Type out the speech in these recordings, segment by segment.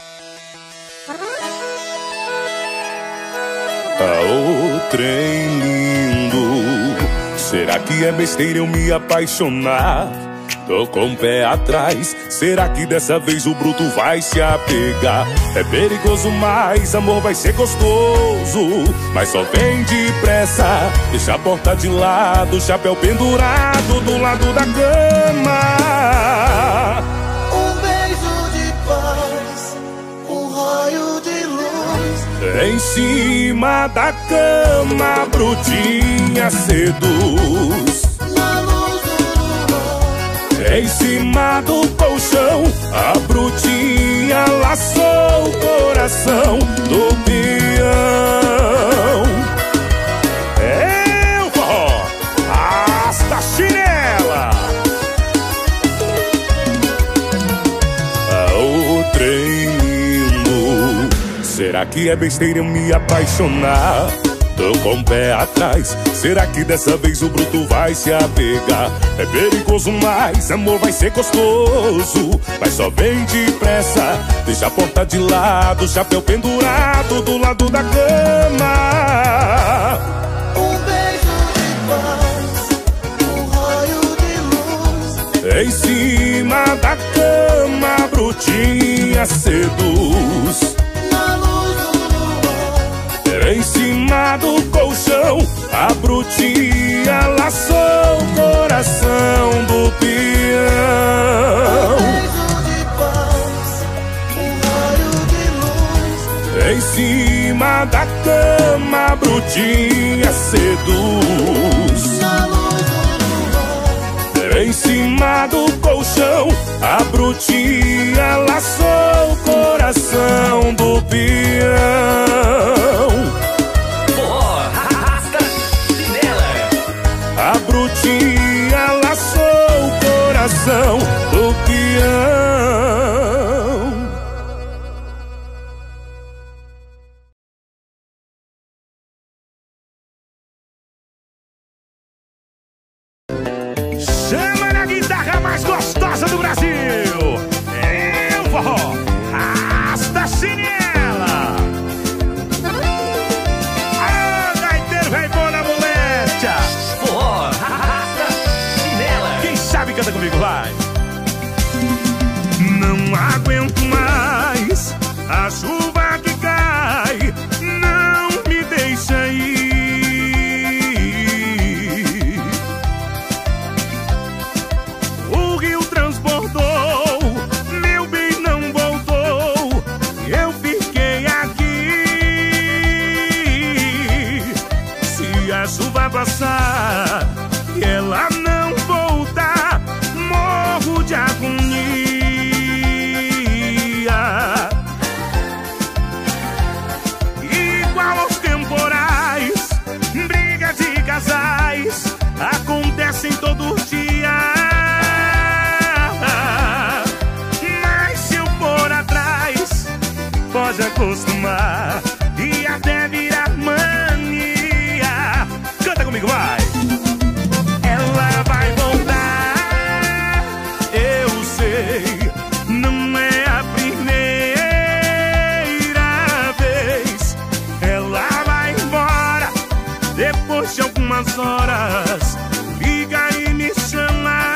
Ô trem lindo, será que é besteira eu me apaixonar? Tô com o pé atrás, será que dessa vez o bruto vai se apegar? É perigoso, mas amor vai ser gostoso. Mas só vem depressa, deixa a porta de lado, chapéu pendurado do lado da cama. Um beijo de paz, um raio de luz. Em cima da cama, a brutinha seduz. Na luz do luar, Em cima do colchão, a brutinha laçou o coração do peão. É o forró, hasta a chinela. O trem lindo, será que é besteira eu me apaixonar? Tô com o pé atrás, será que dessa vez o bruto vai se apegar? É perigoso, mas amor vai ser gostoso. Mas só vem depressa, deixa a porta de lado, chapéu pendurado do lado da cama. um beijo de paz, um raio de luz. Em cima da cama, a brutinha seduz. Na luz do luar, Em cima do colchão, a brutinha laçou o coração do um peão. beijo de paz, um raio de luz. Em cima da cama, a brutinha seduz. Na luz do luar, Em cima do colchão, a brutinha laçou o coração do peão. A brutinha laçou o coração do peão. Chama na guitarra mais gostosa do Brasil. É o forró, hasta a chinela. Ah, gaiteiro vem bom na moléstia. Forró, arrasta, chinela. Quem sabe canta comigo, vai. Não aguento mais a chuva que cai, não me deixa ir. O rio transbordou, meu bem não voltou, eu fiquei aqui. Se a chuva passar e ela não voltar, morro de agonia. Igual aos temporais, brigas de casais acontecem todo dia. Mas se eu for atrás, pode acostumar e até virar mania. Canta comigo, vai! Ela vai voltar, eu sei, não é a primeira vez. Ela vai embora, depois de algumas horas, liga e me chama.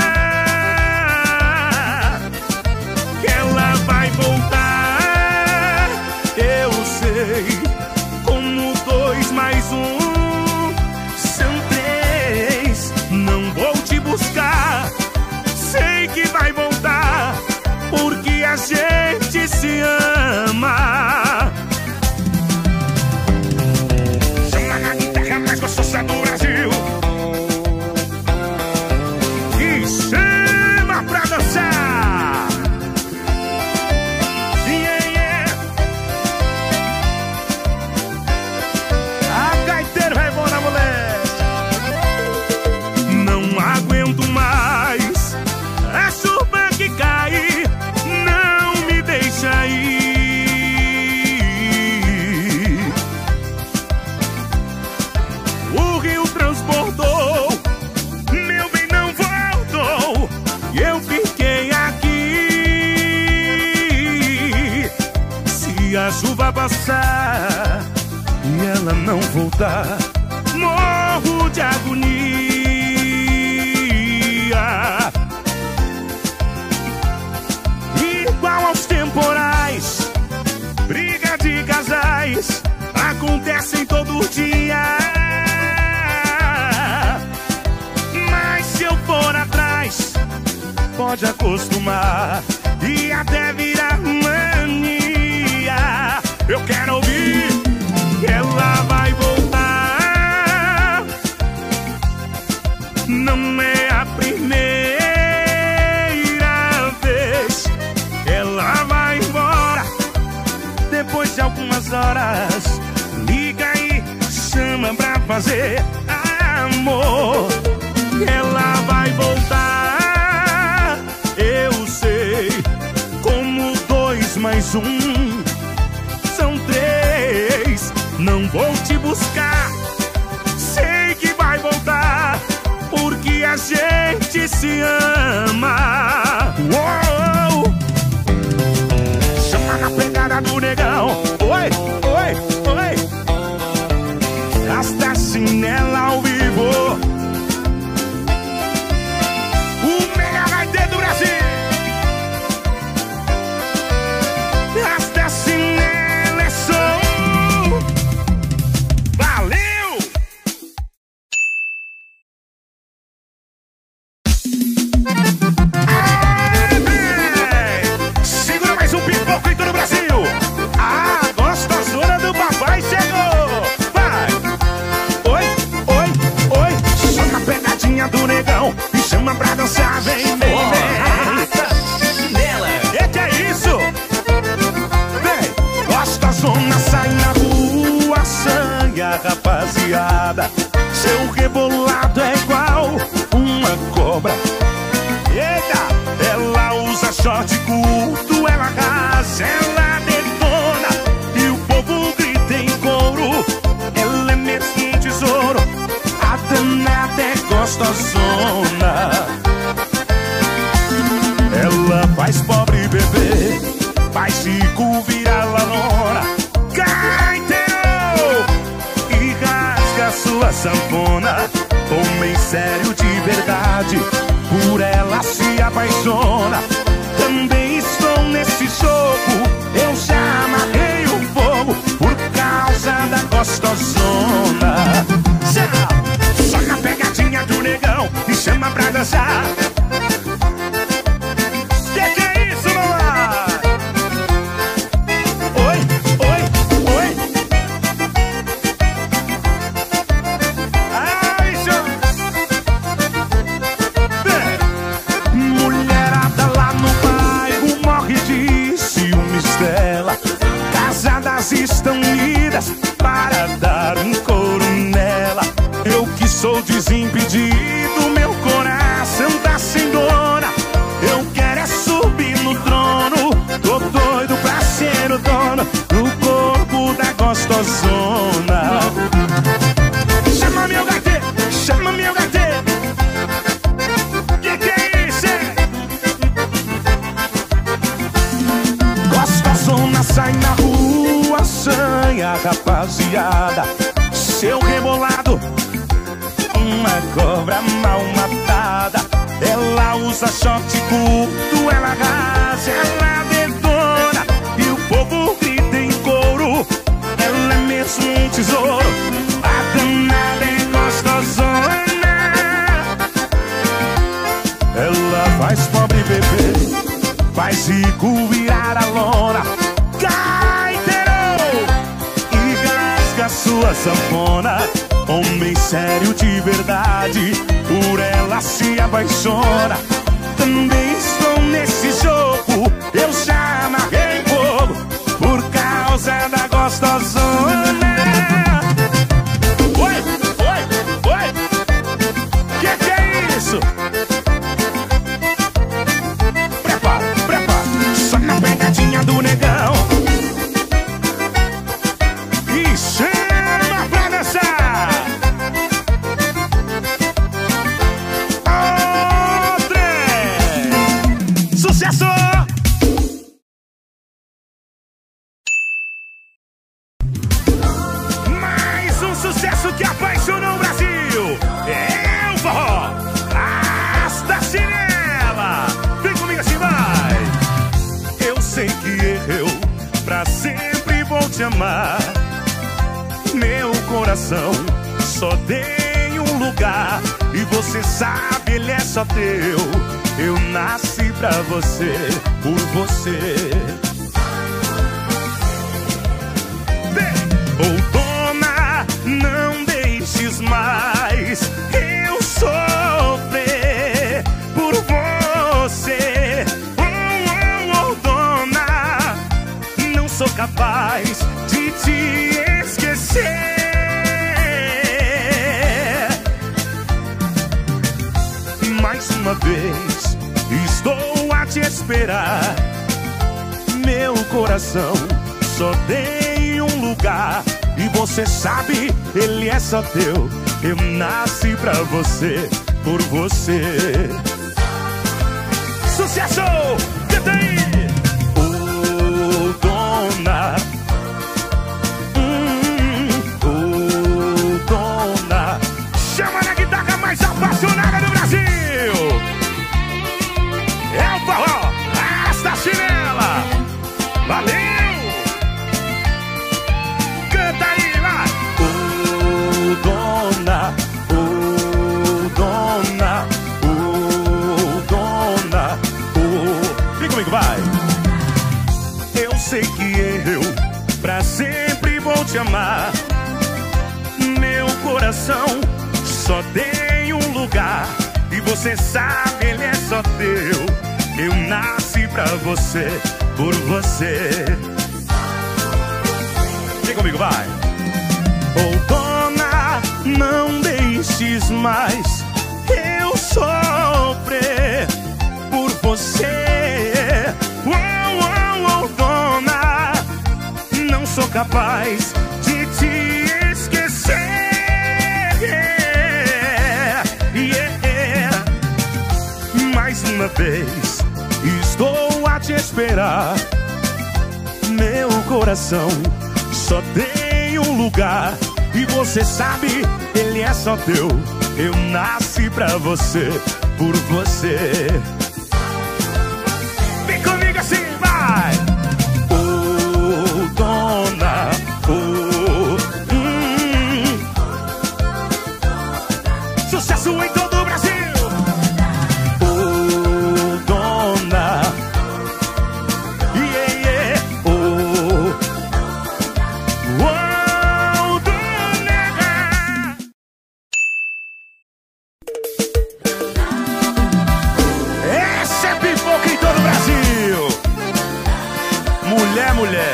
Que ela vai voltar, eu sei, como 2 mais 1 são 3. e a chuva passar e ela não voltar, morro de agonia. Igual aos temporais, briga de casais acontecem todo dia. Mas se eu for atrás, pode acostumar e até virar mania. Eu quero ouvir que ela vai voltar. Não é a primeira vez. Ela vai embora depois de algumas horas. Liga e chama pra fazer amor. Ela vai voltar. Eu sei, como 2 mais 1 são 3. Não vou te buscar, sei que vai voltar, porque a gente se ama. Uou! Chama na pegada do negão. Oi, oi, oi. Rasta Chinela ao vivo. O melhor HD do Brasil. Rasta Chinela é som. Valeu! Segura mais um pipoco em todo o Brasil. A gostosura do papai chegou. Vai! Oi, oi, oi. Chama a pegadinha do negão e chama pra dançar. Vem, vem, vem. Nela. Que é isso? Vem! Gostosona sai na rua, sanha, rapaziada. Seu rebolado é igual uma cobra. Eita! Ela usa short curto, ela arrasa, ela detona e o povo grita em coro. Ela é mesmo um tesouro, a danada é gostosona. Ela faz pobre beber, faz rico virar lalona. Gaiteiro! E rasga sua sanfona. Homem sério de verdade, por ela se apaixona. Também estou nesse jogo, eu já amarrei o fogo por causa da gostosona. Só na pegadinha do negão e chama pra dançar. Que é isso, mamãe? Oi, oi, oi. Ai, mulherada lá no bairro morre de ciúmes dela. Casadas estão unidas para dar um couro nela. Eu que sou desimpedido, meu coração tá sem dona. Eu quero é subir no trono, tô doido pra ser o dono do corpo da gostosona. Chama meu gaiteiro, chama meu gaiteiro. Que é isso, hein? Gostosona sai na rua, sanha, rapaziada. Seu rebolado, uma cobra mal matada. Ela usa short curto, ela arrasa, ela detona e o povo grita em coro. Ela é mesmo um tesouro, a danada é gostosona. Ela faz pobre beber, faz rico virar a lona. Gaiteiro! E rasga sua sanfona. Homem sério de verdade, por ela se apaixona. Também estou nesse jogo, eu já amarrei fogo por causa da gostosona. Oi, oi, oi. Que é isso? Prepara, prepara. Só na pegadinha do negão e chama pra dançar. Sucesso! que apaixonou o Brasil. É o forró. Arrasta a chinela. Vem comigo assim, vai. Eu sei que eu pra sempre vou te amar. Meu coração só tem um lugar e você sabe, ele é só teu. Eu nasci pra você, por você. Oh, dona, não deixes mais eu sofrer por você. Oh, dona, não sou capaz de te esquecer. Mais uma vez estou a te esperar. Meu coração só tem um lugar e você sabe, ele é só teu. Eu nasci pra você, por você. Sucesso! Canta aí! Oh, dona, oh, dona, chama na guitarra mais apaixonada do Brasil. É o forró, arrasta a chinela. Valeu! Canta aí, vai! Oh, dona, oh, dona, oh, dona, oh. Vem comigo, vai! Eu sei que eu pra sempre vou te amar. Meu coração só tem um lugar e você sabe, ele é só teu. Eu nasci pra você, por você. Vem comigo, vai. Oh, dona, não deixes mais eu sofrer por você. Oh, oh, oh, dona, não sou capaz de te esquecer. Yeah. Mais uma vez estou a te esperar. Meu coração só tem um lugar e você sabe, ele é só teu. Eu nasci pra você, por você. Vem comigo assim, vai! Oh, dona, oh, sucesso em todo o Brasil! Mulher,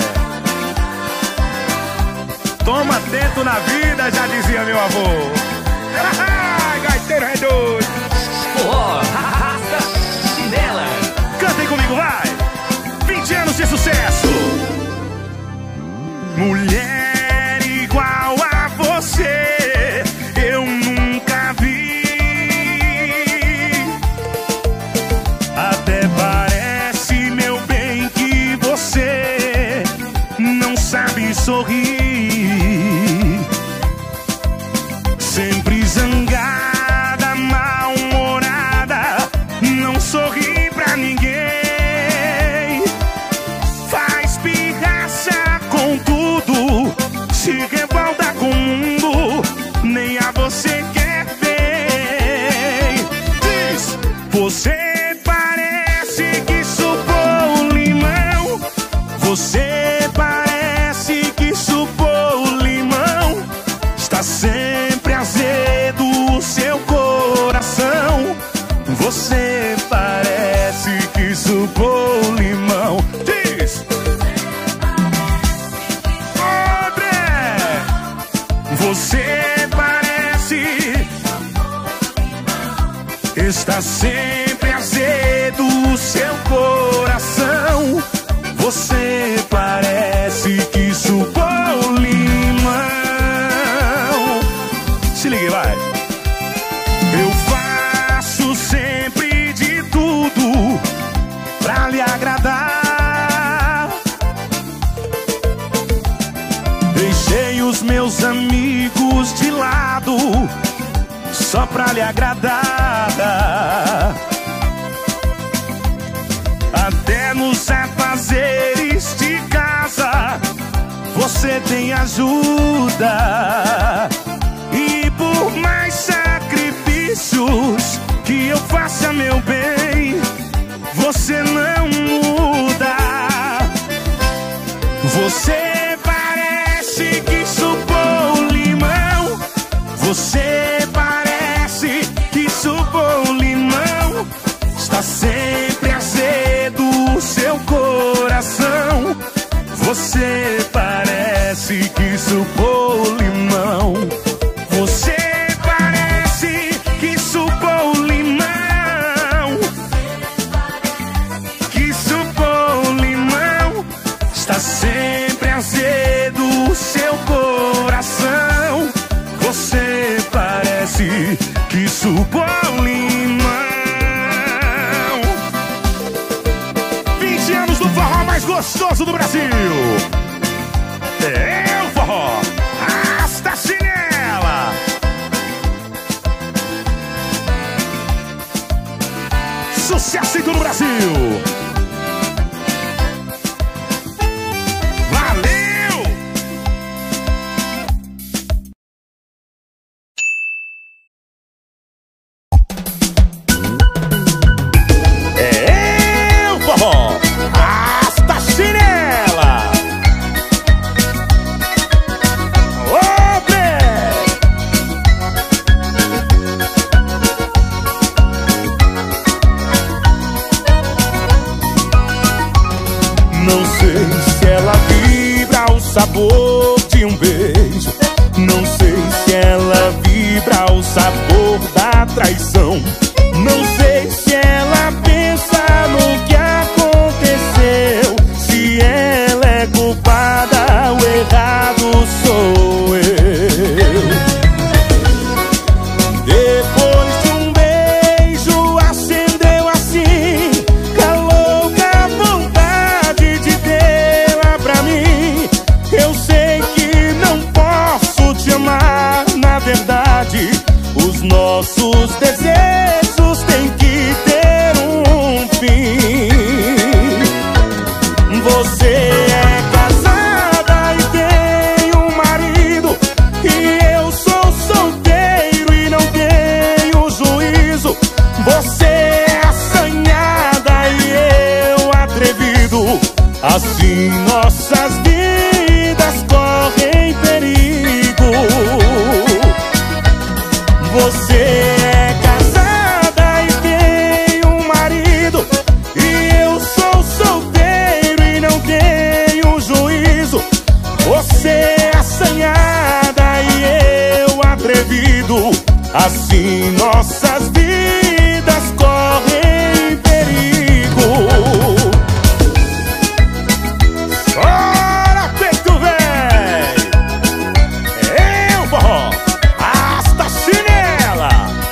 toma atento na vida, já dizia meu avô. Gaiteiro é doido. Forró, arrasta, chinela. Cantem comigo, vai. 20 anos de sucesso. Mulher igual a você eu nunca vi. Até parece, meu bem, que você não sabe sorrir. Sempre zangada, mal-humorada, não sorri pra ninguém. Faz pirraça com tudo, se revolta com o mundo, nem a você quer bem. Diz, você parece que supou limão. Você parece que supou limão. Está sempre azedo o seu coração. Você parece que supou limão. Diz, André, você parece, está sempre azedo o seu coração. Você parece que supou limão. Se ligue, vai. Eu faço sempre de tudo pra lhe agradar. Deixei o os meus amigos de lado só pra lhe agradar. Até nos afazeres de casa você tem ajuda. E por mais sacrifícios que eu faça, meu bem, você não muda. Você parece que chupou limão. Você parece que chupou limão. Está sempre azedo o seu coração. Você parece que chupou limão. Você parece que chupou limão. Que chupou limão. Está sempre azedo o seu coração. Você parece que chupou limão. 20 anos do forró mais gostoso do Brasil. É o forró Rasta Chinela. Sucesso em todo o Brasil. Valeu! É o forró Rasta Chinela. Não sei se ela vibra o sabor de um beijo. Não sei se ela vibra o sabor da traição. Não sei se ela pensa no que aconteceu. Se ela é culpada, o errado sou eu. Depois de um beijo acendeu assim a louca vontade de tê-la pra mim. Eu sei que não posso te amar, na verdade os nossos desejos têm que ter um fim. Você é casada e tem um marido, e eu sou solteiro e não tenho juízo. Você é assanhada e eu atrevido. Assim nossas vidas correm perigo. Você é casada e tem um marido, e eu sou solteiro e não tenho juízo. Você é assanhada e eu atrevido. Assim nossas vidas correm perigo. Chora, peito velho. Eu forró Rasta Chinela.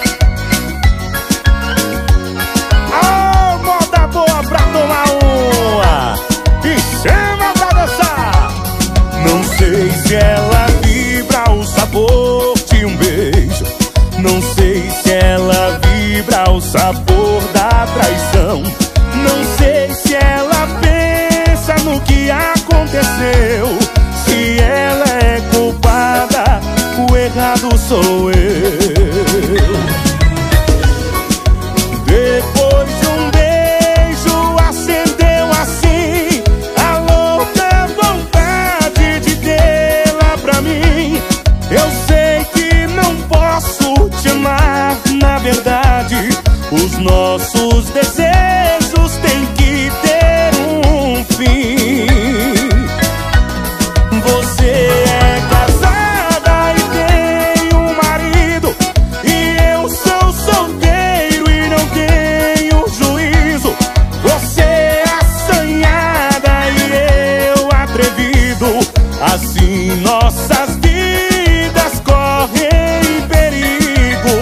Oh, moda boa pra tomar uma e chama pra dançar. Não sei se ela vibra o sabor de um beijo. Não sei se ela vibra o sabor da traição. Não sei se ela pensa no que aconteceu. Se ela é culpada, o errado sou eu. Depois de um beijo acendeu assim a louca vontade de tê-la pra mim. Eu sei que não posso te amar, na verdade os nossos desejos têm que ter um fim. Você é casada e tem um marido, e eu sou solteiro e não tenho juízo. Você é assanhada e eu atrevido. Assim nossas vidas correm perigo.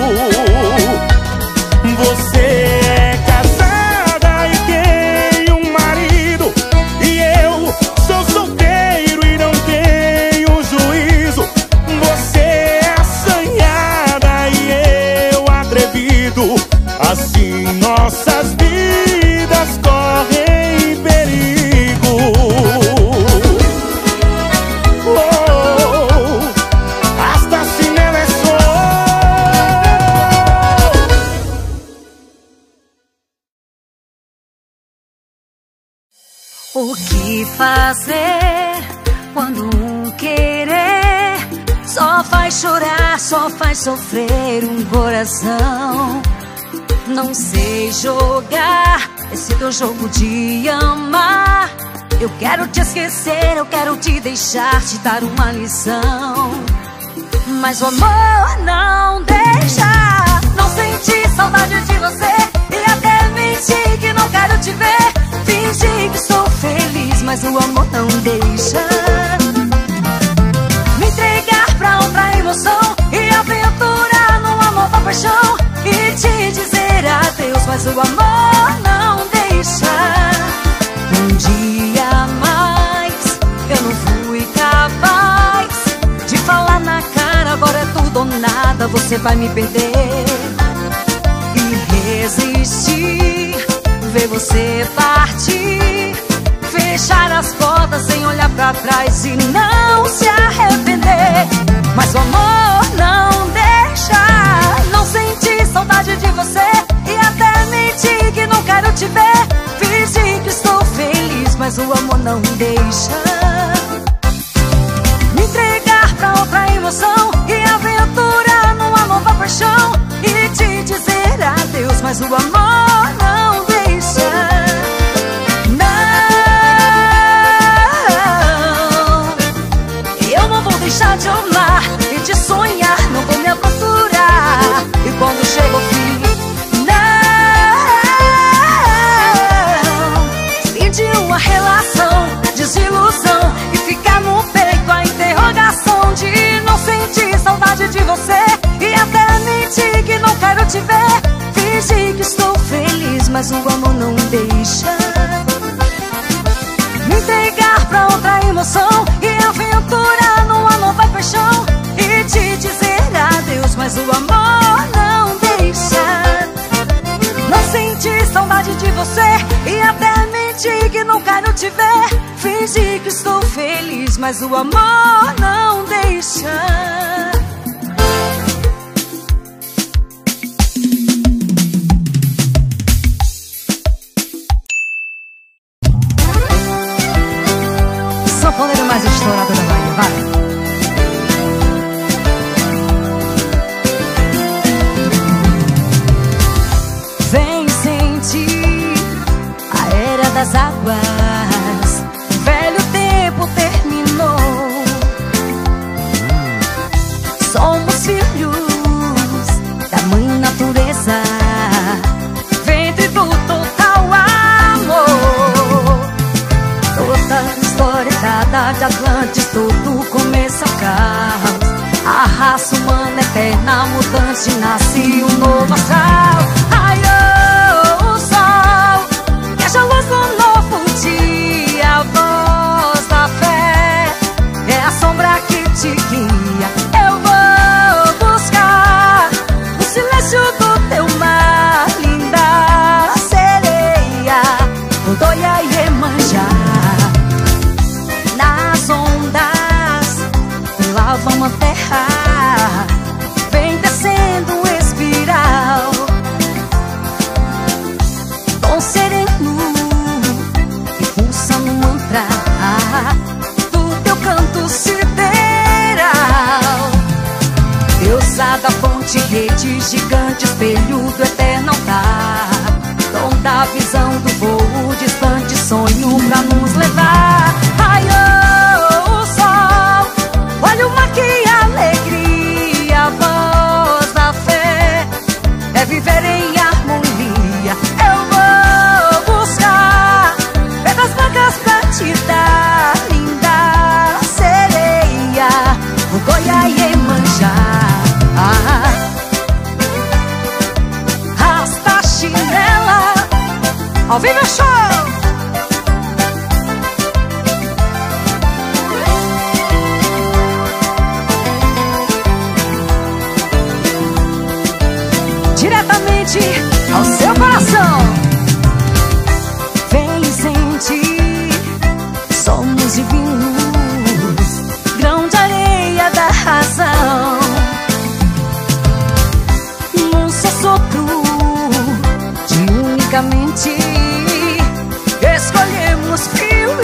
Você é casada e tem um marido, e eu sou solteiro e não tenho juízo. O que fazer quando um querer só faz chorar, só faz sofrer um coração? Não sei jogar esse teu jogo de amar. Eu quero te esquecer, eu quero te deixar, te dar uma lição. Mas o amor não deixa. Não senti saudade de você e até menti que não quero te ver. Fingi que estou feliz, mas o amor não deixa. Me entregar pra outra emoção e aventurar no amor da paixão e te dizer adeus, mas o amor não deixa. Um dia a mais eu não fui capaz de falar na cara, agora é tudo ou nada, você vai me perder. E resistir, ver você partir, fechar as portas sem olhar pra trás e não se arrepender. Mas o amor não deixa. Não senti saudade de você e até menti que não quero te ver. Fingi que estou feliz, mas o amor não deixa. Me entregar pra outra emoção e aventurar numa nova paixão e te dizer adeus, mas o amor não deixa. Não, eu não vou deixar de amar e de sonhar, não vou me aventurar. E quando chega o fim, não, fim de uma relação, desilusão, e ficar no peito a interrogação de não sentir saudade de você e até mentir que não quero te ver. Fingi que estou feliz, mas o amor não deixa. Me entregar pra outra emoção e aventurar numa nova paixão e te dizer adeus, mas o amor não deixa. Não senti saudade de você e até menti que não quero te ver. Fingi que estou feliz, mas o amor não deixa. Sanfoneiro mais estourado da Bahia, vai. Vem sentir a era das águas, o velho tempo terminou. Somos filhos da mãe natureza, ventre do total amor. Toda história dada de Atlantis, tudo começa ao caos. A raça humana eterna mutante, nasce um novo astral. Raiou o sol, que haja luz no novo dia. A voz da fé é a sombra que te guia. Eu vou buscar o silêncio do teu mar, linda sereia, Montoya e Iemanjá. Nas ondas lavam a terra, vem descendo espiral. Tom sereno e pulsa no mantra do teu canto sideral. Deusa da fonte, rede gigante, espelho do eterno altar. Dom da visão do voo distante, sonho pra nos levar. Raiou o sol, olha o mar, que alegria. A voz da fé é viver em harmonia. Eu vou buscar pedras brancas pra te dar, linda sereia, Montoya e Iemanjá. Rasta chinela, ao vivo é show. Diretamente ao seu coração. Vem sentir, somos divinos, grão de areia da razão. Num só sopro de unicamente escolhemos frio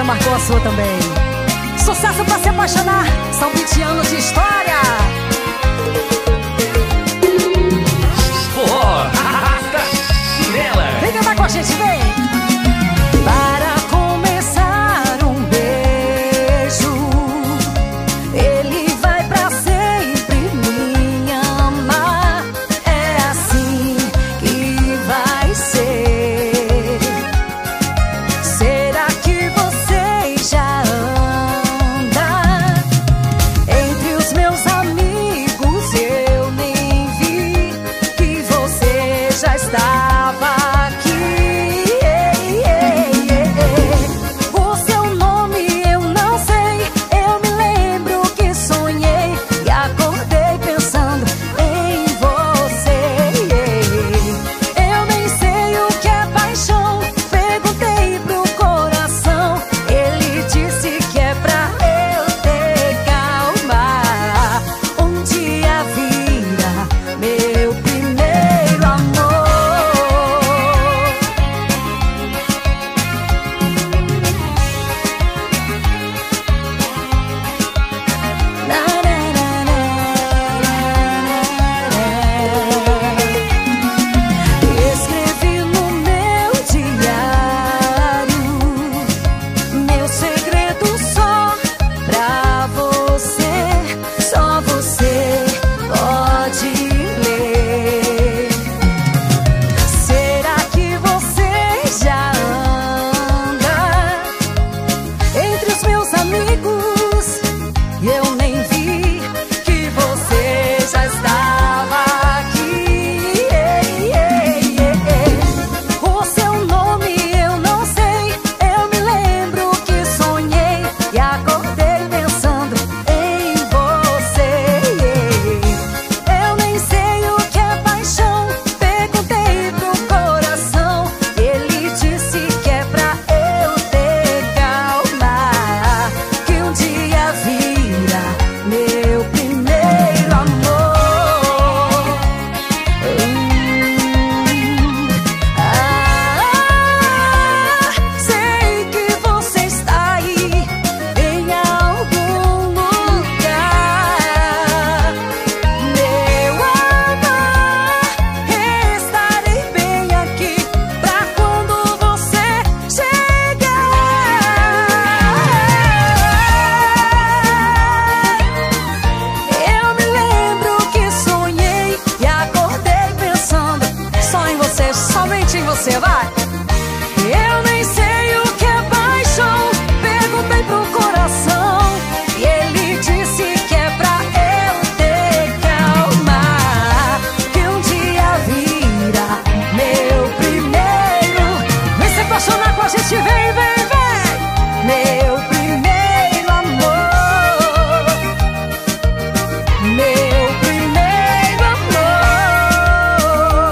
marcou a sua também. Sucesso pra se apaixonar, são 20 anos de história. Forró, arrasta, chinela. Vem cantar com a gente, vem. Para começar um beijo, ele vai pra sempre me amar. É assim que vai ser. Será que você já anda entre os meus amigos? Eu nem vi que você já estava aqui. O seu nome eu não sei, eu me lembro que sonhei e acordei pensando em você. Eu nem sei o que é paixão, perguntei pro coração, ele disse que é pra eu ter calma. Um dia vira meu primeiro amor. Escrevi no meu diário meu segredo só pra você, só você pode ler. Será que você já anda entre os meus amigos? Eu nem vi que você já estava aqui. O seu nome eu não sei, eu me lembro que sonhei e acordei pensando em você. Eu nem sei o que é paixão, perguntei pro coração, ele disse que é pra eu ter calma. Que um dia vira meu primeiro amor. Sei que você está aí em algum lugar. Meu amor, estarei bem aqui pra quando você chegar. Eu me lembro que sonhei e acordei pensando só em você, somente em você, vai. Eu nem sei o que é paixão, perguntei pro coração e ele disse que é pra eu ter calma. Que um dia vira meu primeiro. Vem se apaixonar com a gente, vem, vem, vem. Meu primeiro amor, meu primeiro amor.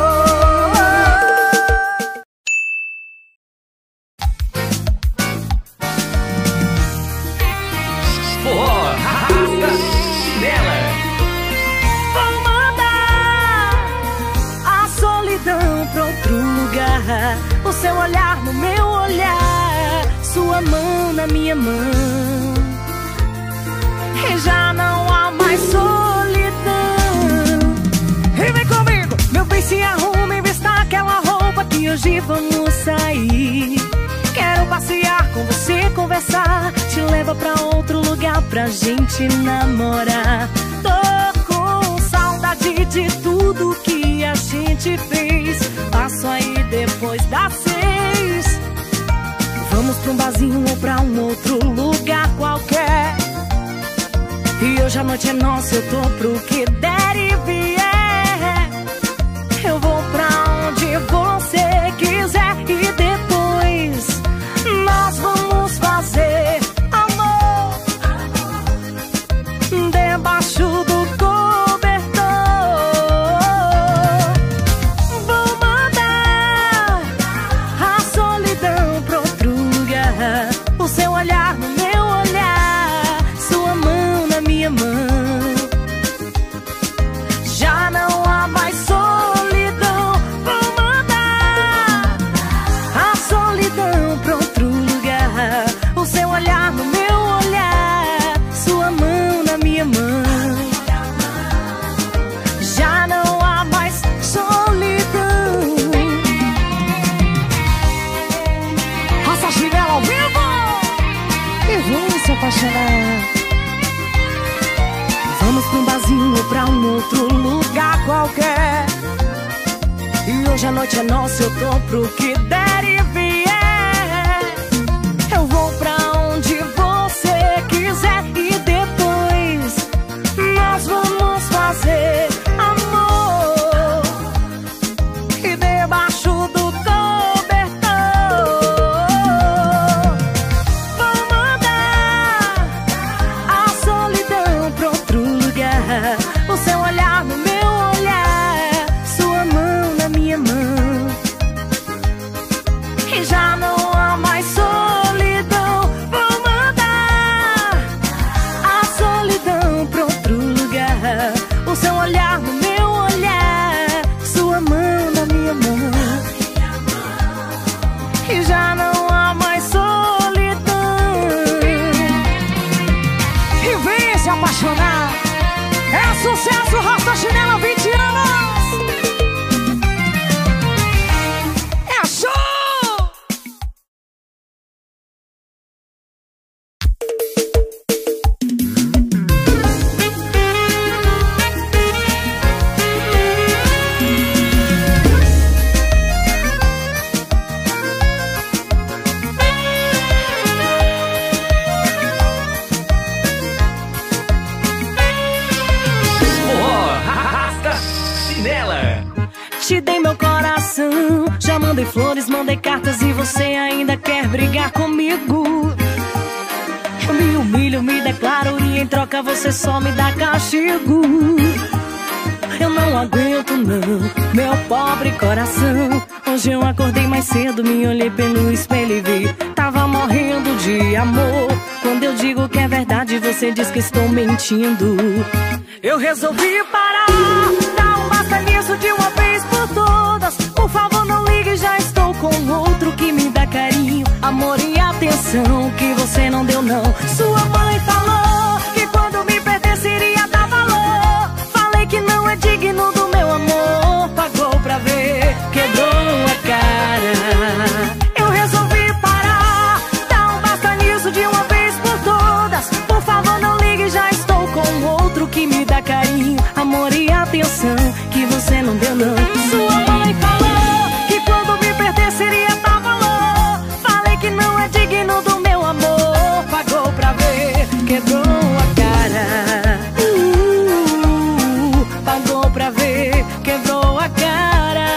Forró, arrasta, chinela. Vou mandar a solidão pra outro lugar, o seu olhar no meu olhar, sua mão na minha mão. E já não há mais solidão. E vem comigo, meu bem, se arrume e vista aquela roupa que hoje vamos sair. Quero passear com você, conversar, te levo pra outro lugar pra gente namorar. Tô com saudade de tudo que a gente fez. Passo aí depois das 6. Vamos pra um barzinho ou pra um outro lugar qualquer. E hoje a noite é nossa, eu tô pro que der e vier. Eu vou pra onde você quiser e depois nós vamos fazer amor debaixo do cobertor. Vou mandar a solidão pra outro lugar, o seu olhar no meu olhar, sua mão na minha mão. apaixonar. Vamos pra um barzinho ou pra um outro lugar qualquer. E hoje a noite é nossa, eu tô pro que der e vier. Eu vou pra onde você quiser e depois nós vamos fazer amor. E debaixo do cobertor vou mandar a solidão pra outro lugar. O seu olhar no meu olhar, sua mão na minha mão. E já não há mais solidão. Vou mandar a solidão pra outro lugar. O seu olhar no meu olhar, sua mão na minha mão. E já não há mais solidão. E vem se apaixonar. É sucesso, Rasta Chinela, 20 anos. É show! Te dei meu coração, já mandei flores, mandei cartas e você ainda quer brigar comigo. Eu me humilho, me declaro e em troca você só me dá castigo. Eu não aguento não, meu pobre coração. Hoje eu acordei mais cedo, me olhei pelo espelho e vi, tava morrendo de amor. Quando eu digo que é verdade, você diz que estou mentindo. Eu resolvi parar, dar um basta nisso de uma vez por todas. Por favor não ligue, já estou com outro que me dá carinho, amor e atenção que você não deu não. Sua mãe falou que quando me perdesse iria dar valor. Falei que não é digno do meu amor, pagou pra ver, quebrou a cara. Eu resolvi parar, dar um basta nisso de uma vez por todas. Por favor não ligue, já estou com outro que me dá carinho, amor e atenção que você não deu não. Sua mãe falou que quando me perdesse iria dar valor. Falei que não é digno do meu amor, pagou pra ver, quebrou a cara. Pagou pra ver, quebrou a cara.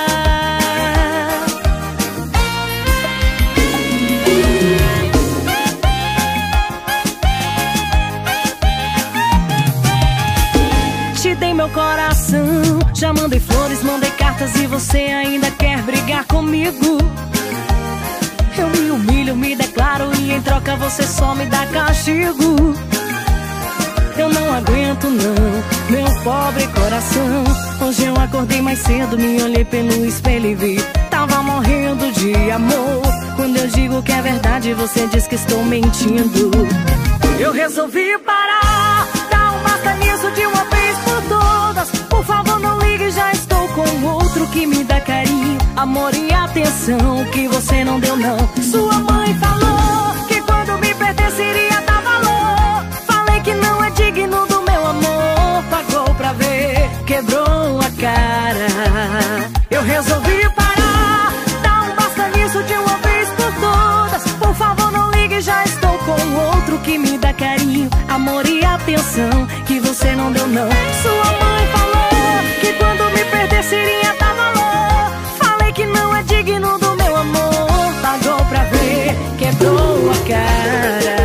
Te dei meu coração, já mandei flores, mandei cartas e você ainda quer brigar comigo. Eu me humilho, me declaro e em troca você só me dá castigo. Eu não aguento não, meu pobre coração. Hoje eu acordei mais cedo, me olhei pelo espelho e vi, tava morrendo de amor. Quando eu digo que é verdade, você diz que estou mentindo. Eu resolvi parar, dar um basta nisso de uma vez por todas. Por favor não ligue, já estou com outro que me dá carinho, amor e atenção que você não deu não. Sua mãe falou que quando me perdesse iria dar valor. Falei que não é digno do meu amor, pagou pra ver, quebrou a cara. Eu resolvi parar, dar um basta nisso de uma vez por todas. Por favor não ligue, já estou com outro que me dá carinho, amor e atenção que você não deu não. Sua mãe falou que quando me perdesse iria dar valor. Falei que não é digno do meu amor, pagou pra ver, quebrou a cara.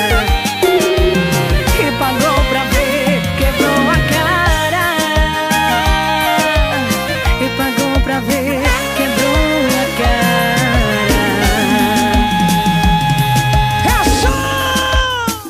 E pagou pra ver, quebrou a cara. E pagou pra ver, quebrou a cara. É show!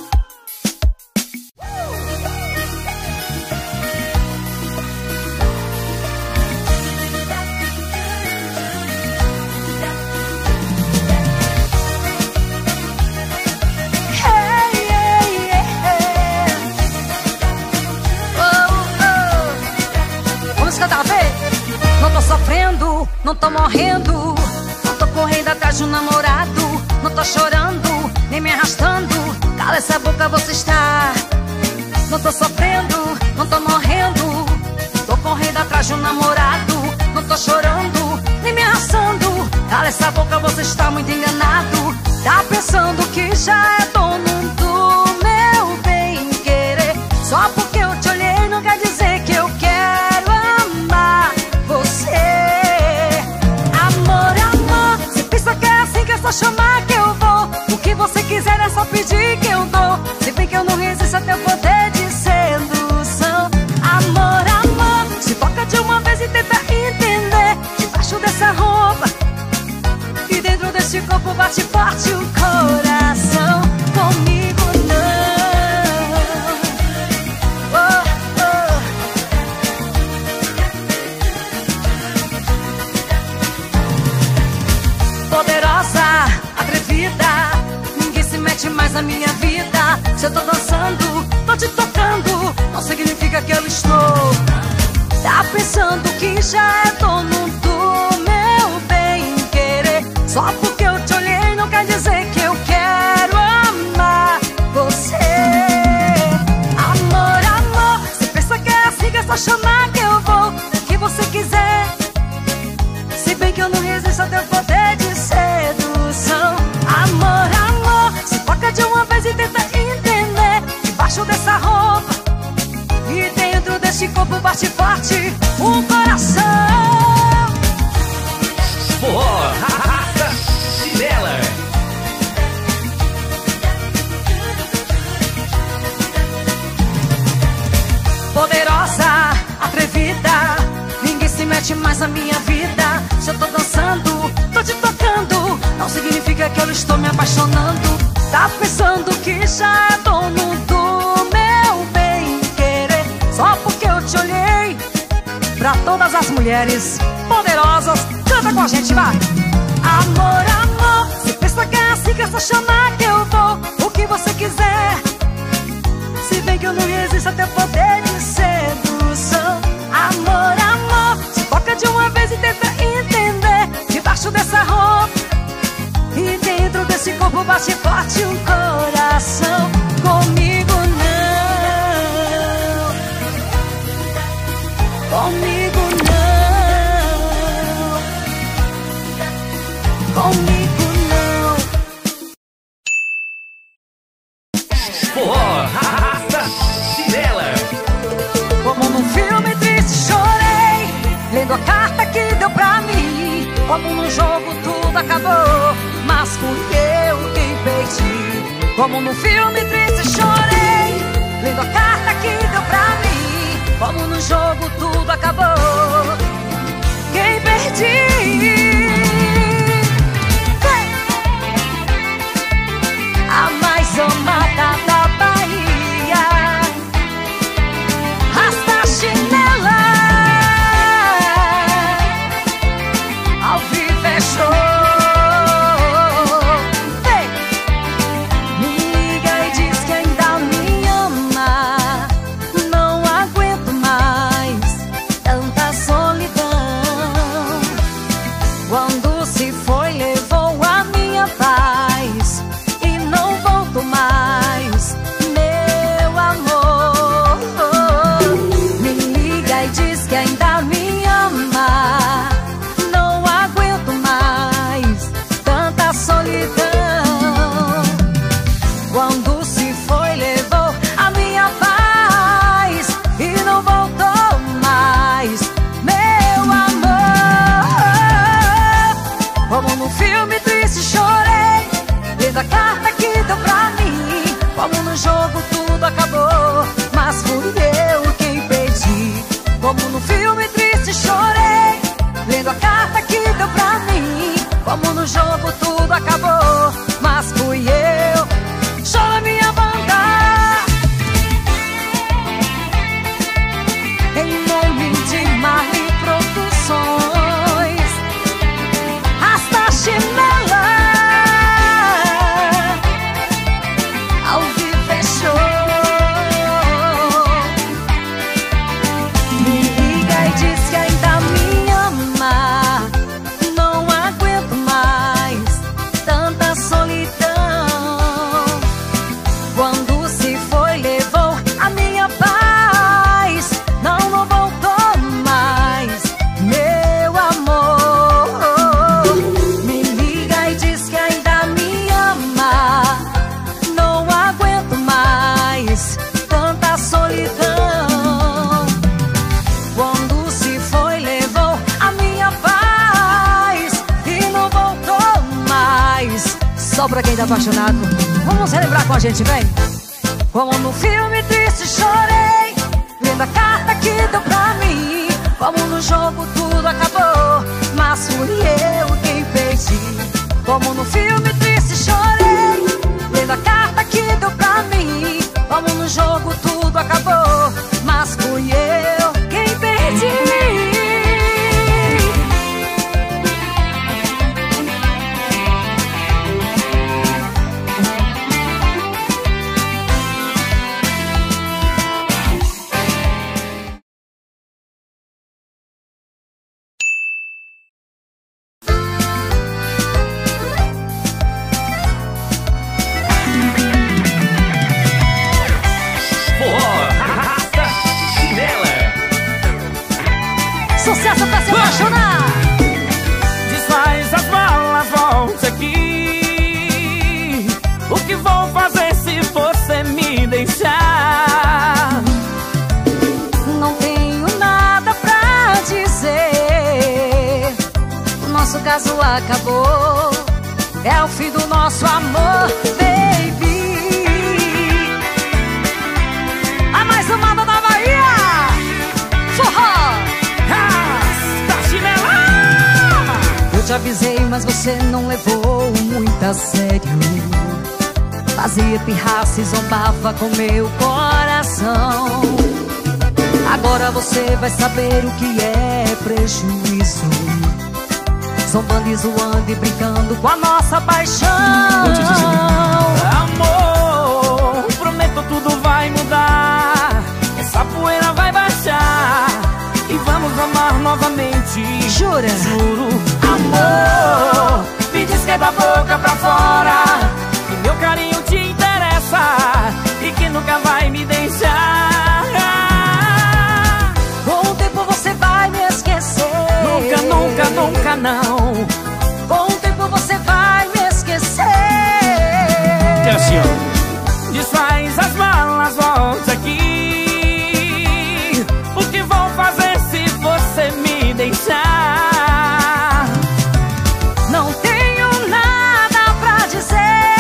Não tô sofrendo, não tô morrendo, não tô correndo atrás de um namorado. Não tô chorando, nem me arrastando, Cala essa boca, você está. Não tô sofrendo, não tô morrendo. Tô correndo atrás de um namorado. Não tô chorando, nem me arrastando. Cala essa boca, você está muito enganado. Tá pensando que já é dono do meu bem-querer. Só porque eu te olhei não quer dizer que eu quero amar você. Amor, amor, você pensa que é assim, que é só chamar que eu vou. O que você quiser é só pedir que eu dou. Se bem que eu não resisto a teu poder de sedução. Amor, amor, se toca de uma vez e tenta entender. Debaixo dessa roupa e dentro desse corpo bate forte o coração. Comigo não. Oh, oh. Poderosa, atrevida, ninguém se mete mais na minha vida. Se eu tô dançando, tô te tocando, não significa que eu estou. Tá pensando que já é dono do meu bem-querer. Só porque eu te olhei não quer dizer que eu quero amar você. Amor, amor, você pensa que é assim, que é só chamar que eu vou. O que você quiser. Se bem que eu não resisto a teu poder de sedução. Amor, amor, se toca de uma vez e tenta entender. Debaixo dessa roupa e dentro desse corpo bate forte o coração. Forró, Rasta, Cinela. Poderosa, atrevida, ninguém se mete mais na minha vida. Se eu tô dançando, tô te tocando, não significa que eu estou me apaixonando. Tá pensando que já é dono do meu bem-querer. Só porque eu te olhei. Pra todas as mulheres poderosas, canta com a gente, vai! Amor, amor, se pensa que é assim, que é só chamar que eu vou. O que você quiser. Se bem que eu não resisto a teu poder de sedução. Amor, amor, se toca de uma vez e tenta entender. Debaixo dessa roupa e dentro desse corpo bate forte um coração. Comigo não. Comigo não. Comigo não. Forró, Rasta, Cinela. Como num filme triste chorei, lendo a carta que deu pra mim. Como num jogo tudo acabou, mas fui eu quem perdi. Como num filme triste chorei, lendo a carta que deu pra mim. Como num jogo tudo acabou, quem perdi. A mais amada da Bahia, Rasta Chinela. Ao vivo é show. Ei! Me liga e diz que ainda me ama. Não aguento mais tão Só pra quem tá apaixonado. Vamos relembrar com a gente, vem. Como no filme triste chorei, lendo a carta que deu pra mim. Como no jogo tudo acabou, mas fui eu quem perdi. Como no filme triste chorei, lendo a carta que deu pra mim. Como no jogo tudo acabou, mas fui eu quem perdi. Sucesso pra se apaixonar. Desfaz as malas, volte aqui. O que vou fazer se você me deixar? Não tenho nada pra dizer. O nosso caso acabou. É o fim do nosso amor, baby. A mais amada da Bahia, forró. Eu te avisei, mas você não levou muito a sério. Fazia pirraça e zombava com meu coração. Agora você vai saber o que é prejuízo. Zombando e zoando e brincando com a nossa paixão. Amor, prometo tudo vai mudar. Essa poeira vai baixar e vamos amar novamente. Jura? Juro. Amor, me diz que é da boca pra fora, que meu carinho te interessa e que nunca vai me deixar. Com o tempo você vai me esquecer. Nunca, nunca, nunca não. Com o tempo você vai me esquecer. Desfaz as malas, volte aqui. O que vou fazer se você me deixar? Não tenho nada pra dizer.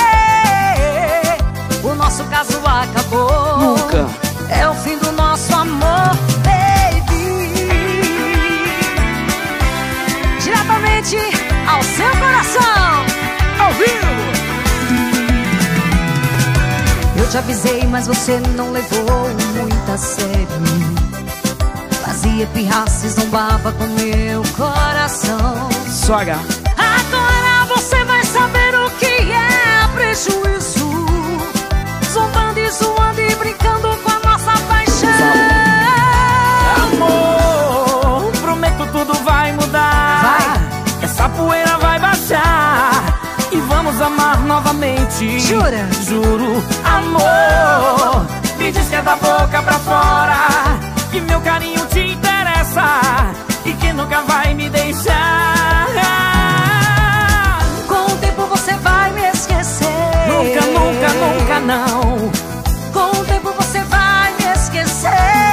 O nosso caso acabou. Nunca. É o fim do nosso amor, baby. Diretamente ao seu coração, Ao vivo. eu te avisei, mas você não levou muito a sério. Fazia pirraça e zombava com meu coração. Sogra. Agora você vai saber o que é prejuízo. Zombando e zoando e brincando com a nossa paixão. Amor, prometo tudo vai mudar. Vai. Essa poeira vai baixar e vamos amar novamente. Jura? Juro. Amor, me diz que é da boca pra fora, que meu carinho te interessa e que nunca vai me deixar. Com o tempo você vai me esquecer. Nunca, nunca, nunca não. Com o tempo você vai me esquecer.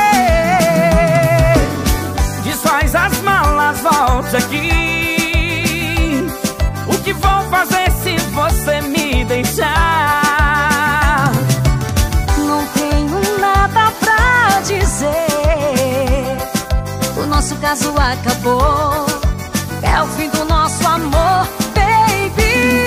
Desfaz as malas, volte aqui. O que vou fazer se você me deixar? Não tenho nada pra dizer. O nosso caso acabou. É o fim do nosso amor, baby.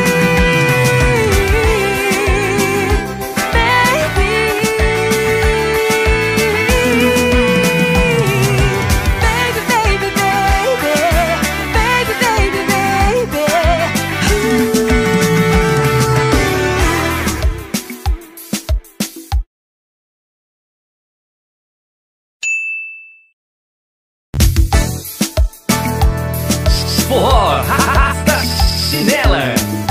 Forró, Rasta, Chinela.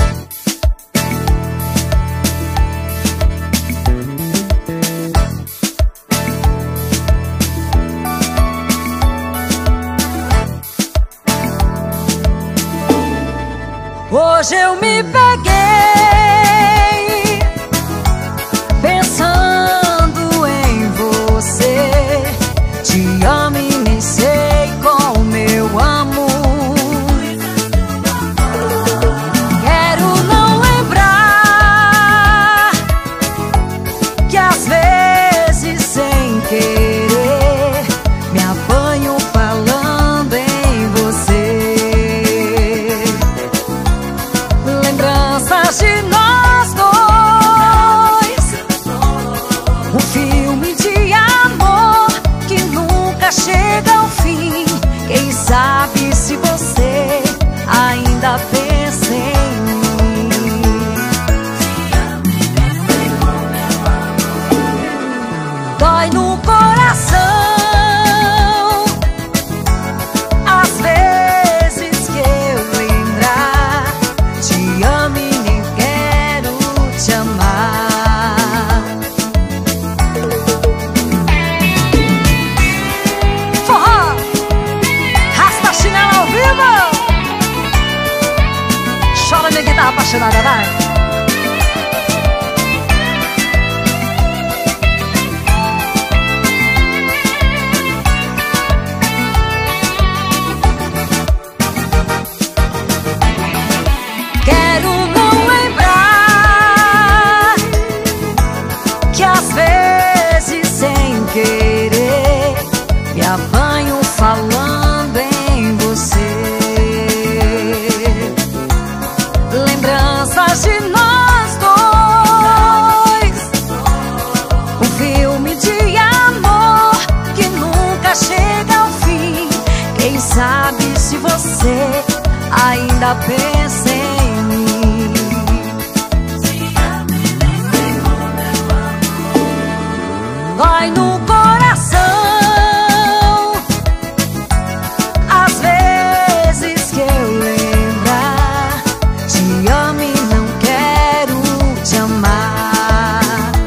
Hoje eu me peguei pensando em você. Te amo e nem sei como eu amo. Quero não lembrar ainda pensa em mim. Dói no coração às vezes que eu lembrar. Te amo e nem quero te amar. Forró, Rasta Chinela ao vivo. Chora minha guitarra apaixonada, vai. Quero não lembrar que às vezes sem querer me apanho falando em você. Lembranças de nós dois, um filme de amor que nunca chega ao fim. Quem sabe se você ainda pensa em mim. Vai no coração às vezes que eu lembrar. Te amo e não quero te amar.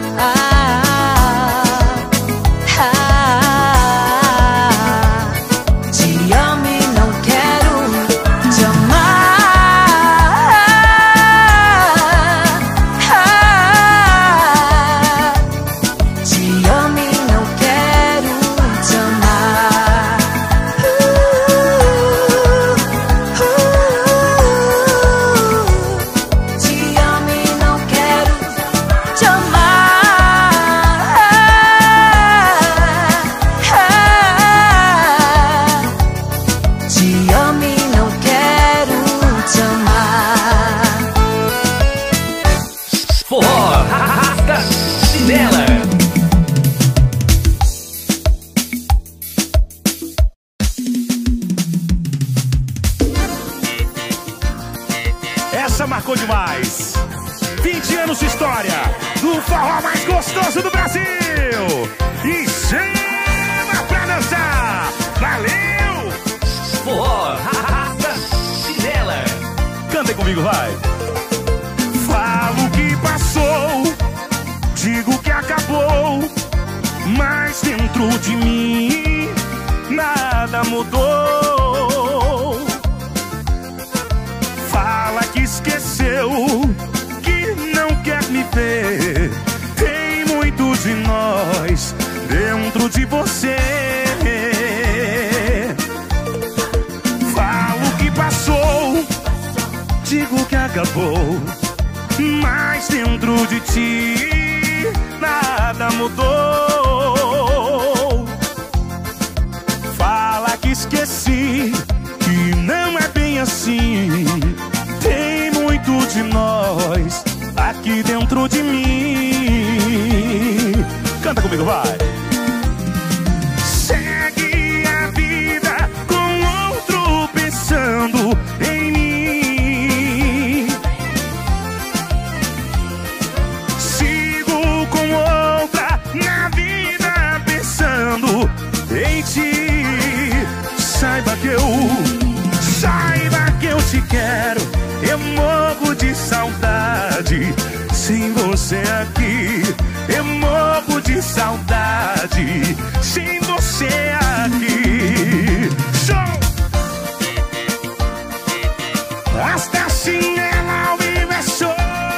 Te amo e não quero te amar. Te amo e não quero te amar. Te amo e não quero te amar. Te amo e não quero te amar. Forró, Rasta Chinela. Essa marcou demais. 20 anos de história do forró mais gostoso do Brasil. E chama pra dançar. Valeu! Forró, Rasta Chinela. Cantem comigo, vai. Falo o que passou, digo que acabou, mas dentro de mim nada mudou. Fala que esqueceu, que não quer me ver. Tem muito de nós dentro de você. Falo que passou, digo que acabou, mas dentro de ti nada mudou. Fala que esqueci, que não é bem assim. Tem muito de nós aqui dentro de mim. Canta comigo, vai. Segue a vida com outro pensando em mim. Sigo com outra na vida pensando em ti. Saiba que eu te quero. Eu morro de saudade sem você aqui. Eu morro de saudade sem você aqui. Show! Rasta Chinela ao vivo é show!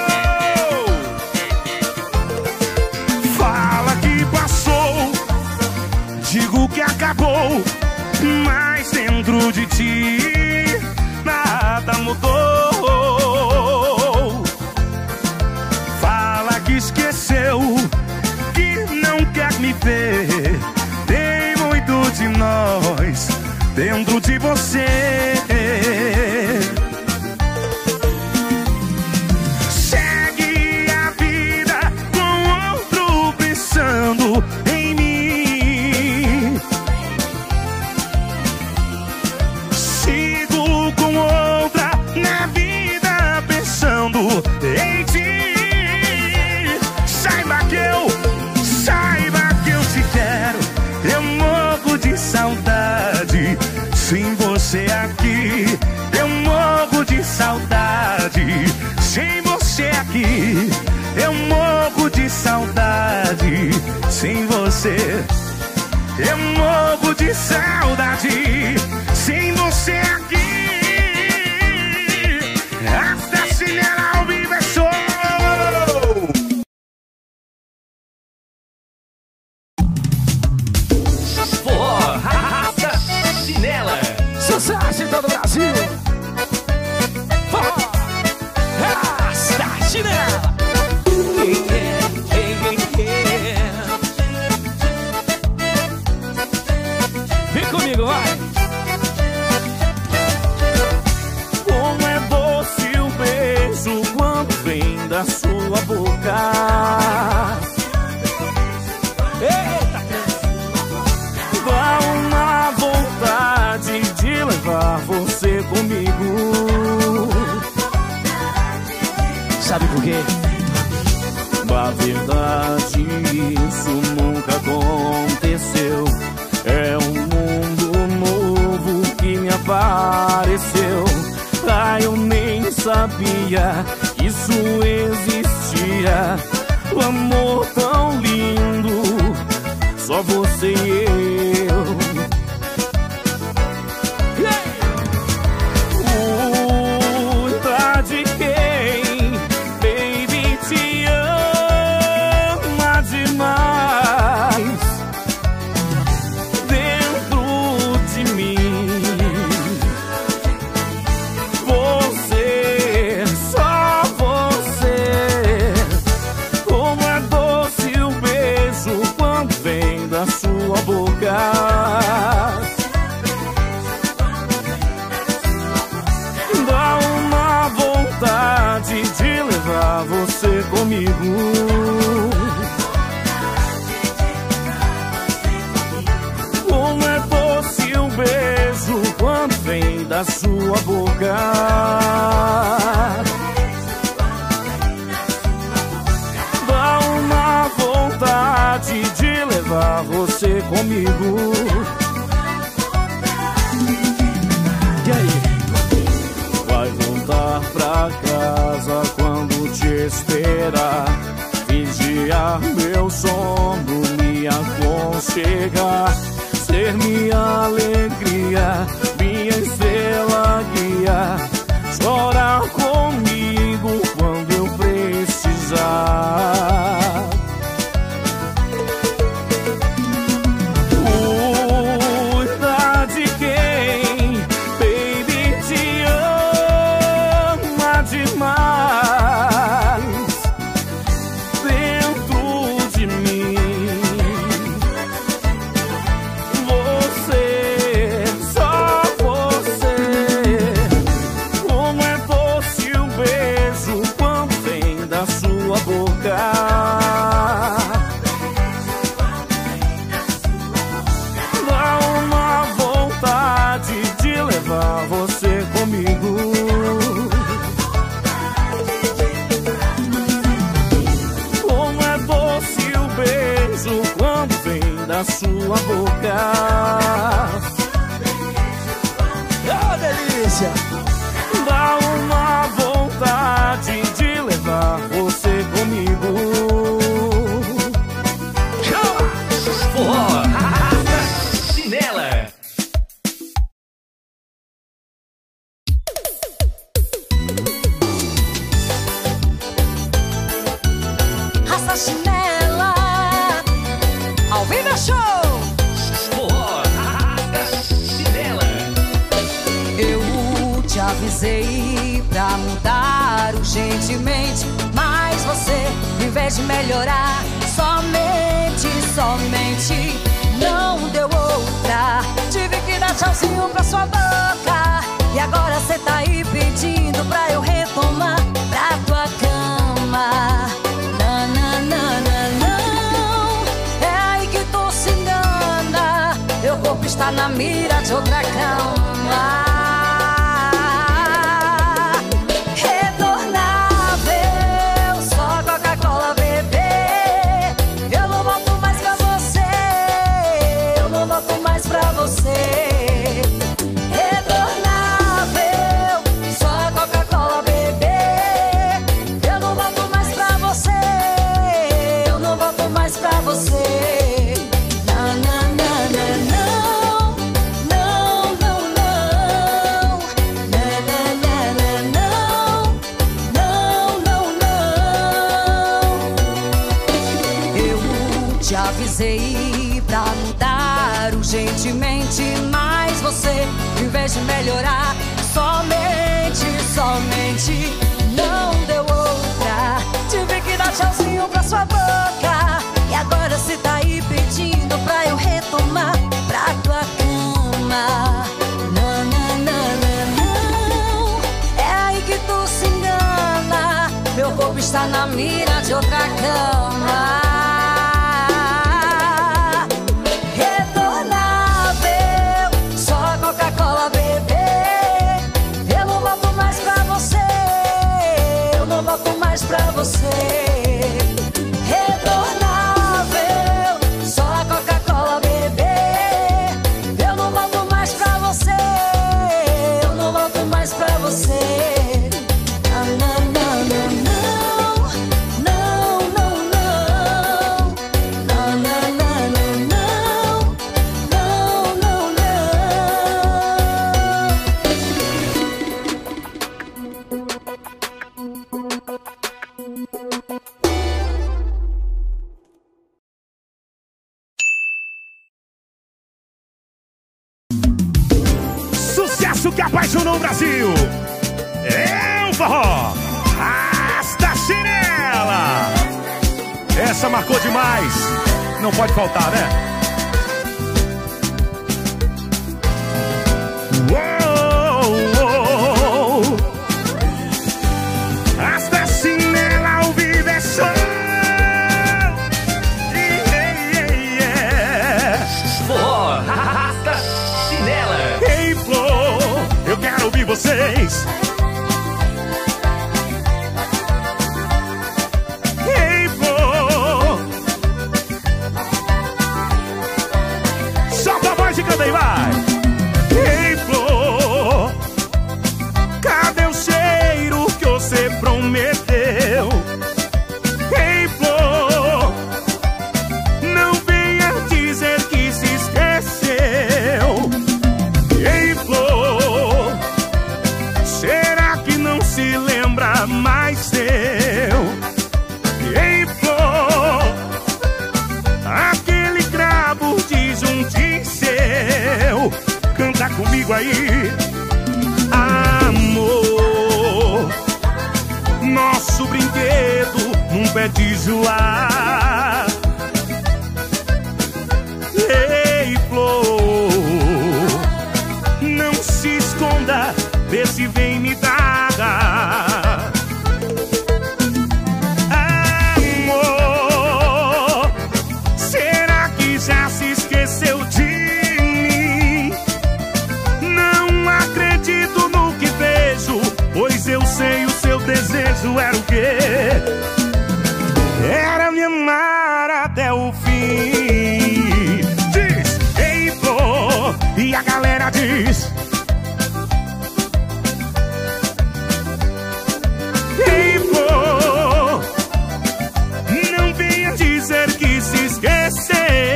Fala que passou, digo que acabou, mas dentro de ti nada mudou. Fala que esqueceu, que não quer me ver. Tem muito de nós dentro de você. Segue a vida com outro pensando em mim. Sigo com outra você aqui, eu morro de saudade. Sem você aqui, eu morro de saudade. Sem você, eu morro de saudade. Sem você aqui. Rasta Chinela ao vivo é show. Forró, Rasta Chinela. Sucesso em todo o Brasil. Forró, Rasta Chinela. Vem comigo, vai. Como é doce o beijo quando vem da sua boca. Eita. Dá uma vontade de levar você comigo. Sabe por quê? Na verdade isso nunca aconteceu. É um mundo novo que me apareceu. Ah, eu nem sabia que isso existia. O amor tão lindo, só você e eu. Cuida de quem, baby, te ama demais. Dentro de mim, você, só você. Como é doce o beijo quando vem da sua boca. Dá uma vontade de levar você comigo. Como é doce o beijo quando vem da sua boca. Dá uma vontade de levar você comigo. E aí? Vai voltar pra casa quando te esperar. Vigiar meu sono, me aconchegar. Ser minha alegria, minha estrela guia. Chorar comigo quando eu precisar. Cuida de quem, baby, te ama demais. Dentro de mim, você, só você. Como é doce o beijo quando vem da sua boca. Dá uma vontade de levar você comigo. Como é doce o beijo quando vem da sua boca. Ah, delícia. Dá uma vontade de levar você comigo. Forró, Rasta Chinela. Rasta Chinela, ao vivo é show. Forró, Rasta Chinela. Eu te avisei pra mudar urgentemente, mas você, em vez de melhorar, somente não deu outra. Tive que dar tchauzinho pra sua boca, e agora cê tá aí pedindo pra eu retomar pra tua cama. Não, é aí que tu se engana. Meu corpo está na mira de outra cama. Pra você, retornável, esforcei pra mudar urgentemente, mas você, em vez de melhorar, somente não deu outra. Tive que dar tchauzinho pra sua boca, e agora cê tá aí pedindo pra eu retomar pra tua cama. Não, não, não, não, não, é aí que tu se engana. Meu corpo está na mira de outra cama. Coca-Cola, bebê, eu não volto mais pra você, eu não volto mais pra você. Retornável, só a Coca-Cola, bebê, eu não volto mais pra você, eu não volto mais pra você. Ah, não, não, não, não, não, não, não, não, não, não, não. Sucesso que apaixonou o Brasil é o forró Rasta Chinela. Essa marcou demais, não pode faltar, né? Uou, Rasta Chinela ao vivo é show. Forró Rasta Chinela. Ei, Flor, eu quero ouvir vocês. Ei, Flor, solta a voz e canta e vai. Ei, Flor, cadê o cheiro que você prometeu? Ei, Flor, não venha dizer que se esqueceu. Ei, Flor, será que não se lembra mais seu? Ei, Flor, aquele cravo diz um de seu. Canta comigo aí. Amor, nosso brinquedo não pede zoar. Ei, Flor, não se esconda, vê se vem me dar. Amor, será que já se esqueceu de mim? Não acredito no que vejo, pois eu sei o seu desejo era o quê? Era me amar até o fim. Diz, ei, Flor, e a galera diz. Ei, Flor, não venha dizer que se esqueceu.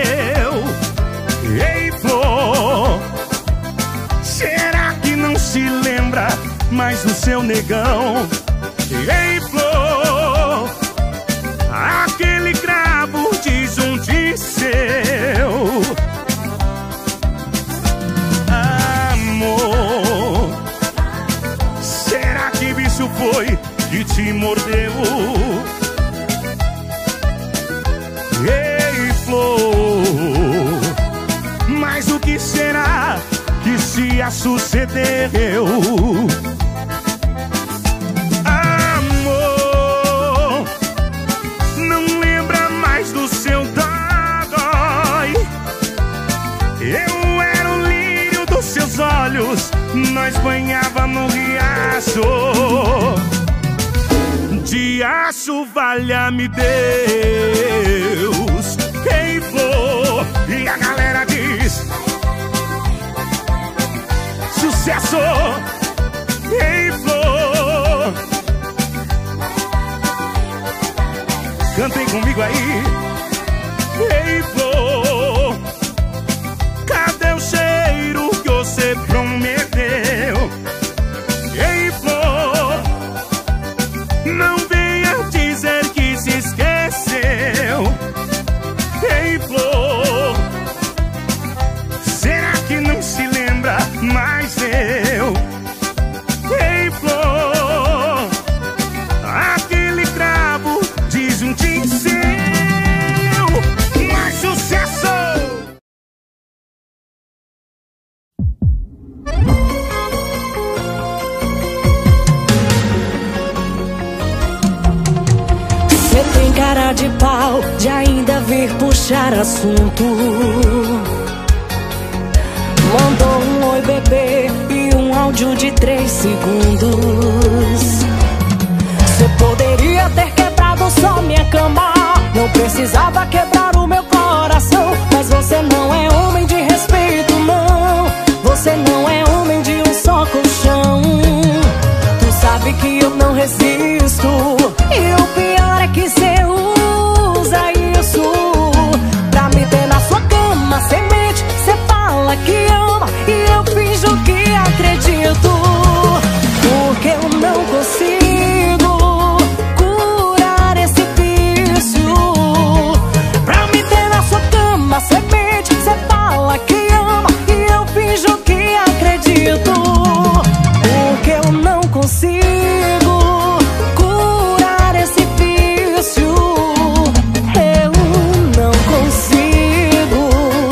Ei, Flor, será que não se lembra mais do seu negão? Ei, Flor, aquele cravo diz um de seu. Amor, será que bicho foi que te mordeu? Ei, Flor, mas o que será que se sucedeu? Amor, não lembra mais do seu dói. Eu era o lírio dos seus olhos, nós banhava no riacho. Diacho, valha-me Deus. Ei, Flor, e a galera diz. Sucesso. Ei, Flor, cantem comigo aí. Ei, Flor, cadê o cheiro que você prometeu? Ei, Flor, não venha dizer que se esqueceu. Ei, Flor, Ei, flor, aquele cravo disjuntinho seu. Mais sucesso! Cê tem cara de pau de ainda vir puxar assunto. Mandou um oi bebê e um áudio de 3 segundos. Cê poderia ter quebrado só minha cama, não precisava quebrar o meu coração. Mas você não é homem de respeito, não. Você não é homem de um só colchão. Tu sabe que eu não resisto, e o pior é que cê usa isso pra me ter na sua cama. Cê mente, cê fala que ama, e eu finjo que acredito, porque eu não consigo curar esse vício. Pra me ter na sua cama, cê mente, cê fala que ama, e eu finjo que acredito, porque eu não consigo curar esse vício. Eu não consigo.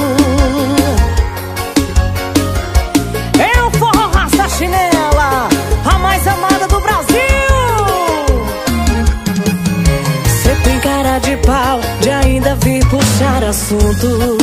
Eu forró raça chinela, a mais amada do Brasil. Cê tem cara de pau de ainda vir puxar assunto.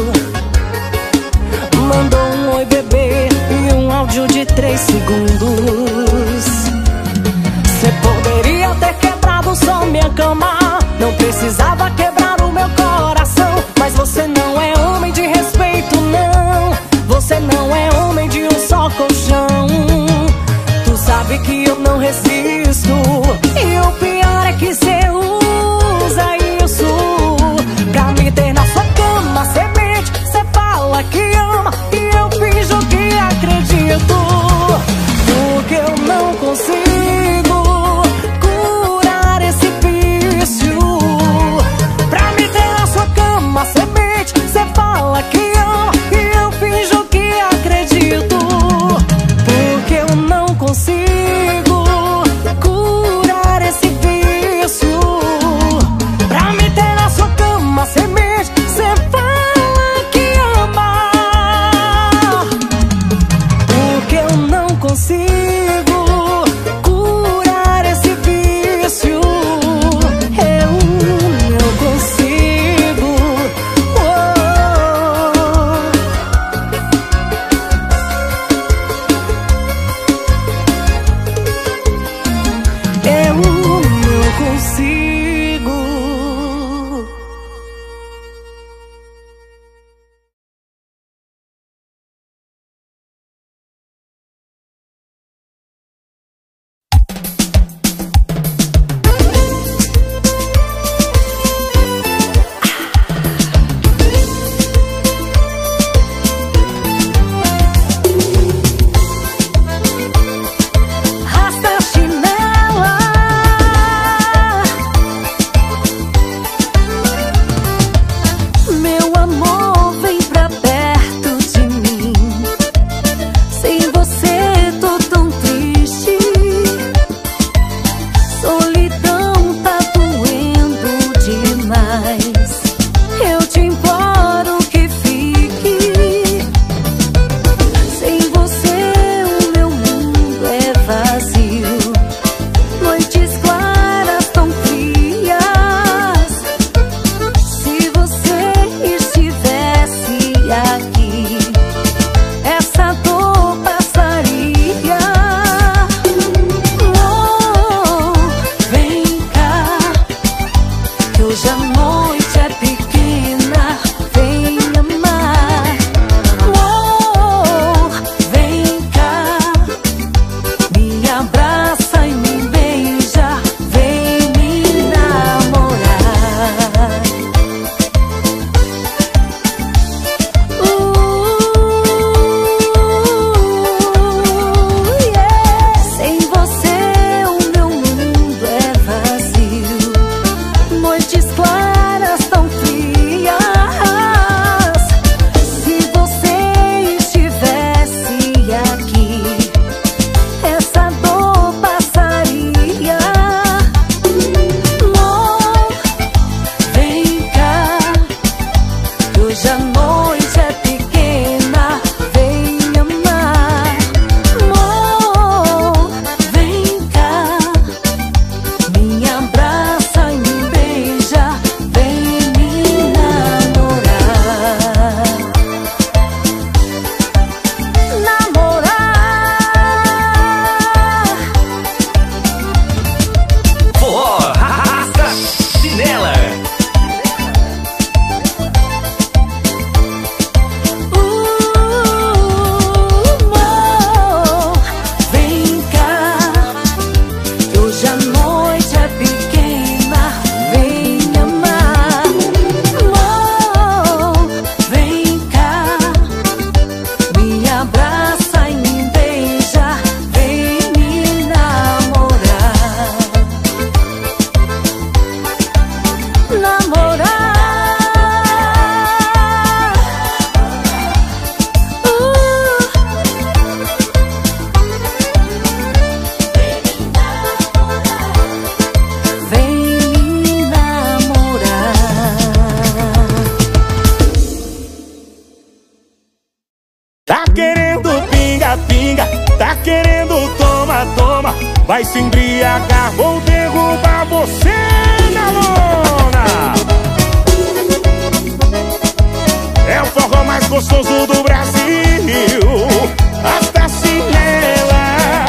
Mandou um oi bebê e um áudio de 3 segundos. Cê poderia ter quebrado só minha cama, não precisava quebrar o meu coração. Mas você não é homem de respeito, não. Você não é homem de um só colchão. Tu sabe que eu não resisto, e o pior é que cê usa isso pra me ter na sua cama. Cê mente, cê fala que ama, e eu finjo que acredito, porque eu não consigo curar esse vício. Pra me ter na sua cama, cê mente, cê fala que ama, e eu finjo que acredito, porque eu não consigo curar esse vício. Pra me ter na sua cama, cê mente, cê fala que ama, porque eu não consigo curar esse vício. Eu não consigo. Eu não consigo. querendo, toma, toma. Vai se embriagar, vou derrubar você na lona. É o forró mais gostoso do Brasil, hasta Cinela.